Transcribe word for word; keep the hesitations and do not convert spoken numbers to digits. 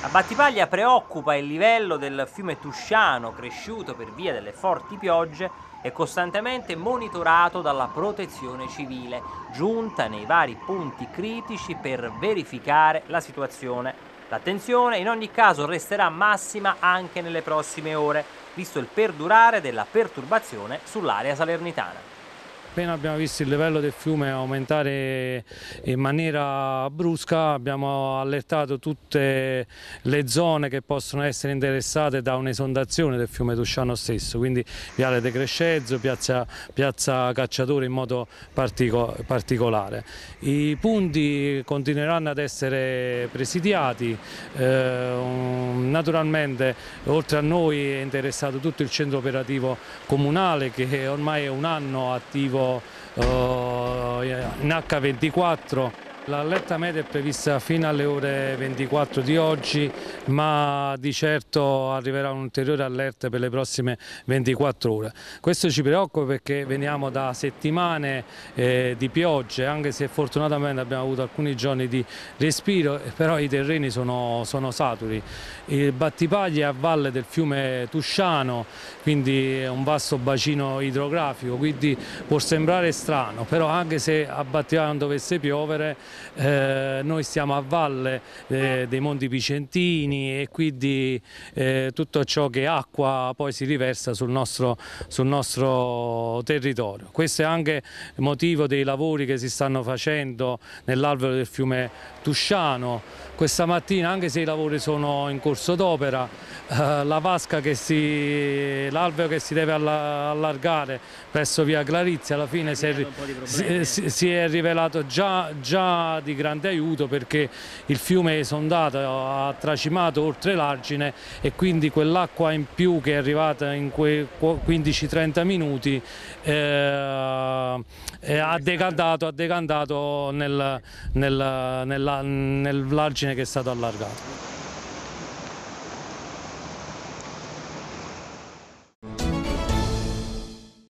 A Battipaglia preoccupa il livello del fiume Tusciano, cresciuto per via delle forti piogge e costantemente monitorato dalla Protezione Civile, giunta nei vari punti critici per verificare la situazione. L'attenzione in ogni caso resterà massima anche nelle prossime ore, visto il perdurare della perturbazione sull'area salernitana. Appena abbiamo visto il livello del fiume aumentare in maniera brusca, abbiamo allertato tutte le zone che possono essere interessate da un'esondazione del fiume Tusciano stesso, quindi Viale De Crescenzo, piazza, piazza Cacciatore in modo partico, particolare. I punti continueranno ad essere presidiati, eh, naturalmente oltre a noi è interessato tutto il centro operativo comunale che ormai è un anno attivo in acca ventiquattro. L'allerta media è prevista fino alle ore ventiquattro di oggi, ma di certo arriverà un'ulteriore allerta per le prossime ventiquattro ore. Questo ci preoccupa perché veniamo da settimane eh, di piogge, anche se fortunatamente abbiamo avuto alcuni giorni di respiro, però i terreni sono, sono saturi. Il Battipaglia è a valle del fiume Tusciano, quindi è un vasto bacino idrografico, quindi può sembrare strano, però anche se a Battipaglia non dovesse piovere, Eh, noi stiamo a valle eh, dei Monti Picentini e quindi eh, tutto ciò che è acqua poi si riversa sul nostro, sul nostro territorio. Questo è anche il motivo dei lavori che si stanno facendo nell'alveo del fiume Tusciano. Questa mattina, anche se i lavori sono in corso d'opera, eh, la vasca che si, l'alveo che si deve allargare presso via Clarizia alla fine si è, si, si è rivelato già, già di grande aiuto, perché il fiume è esondato, ha tracimato oltre l'argine e quindi quell'acqua in più che è arrivata in quei quindici trenta minuti eh, ha decantato, ha decantato nel, nel, nell'argine che è stato allargato.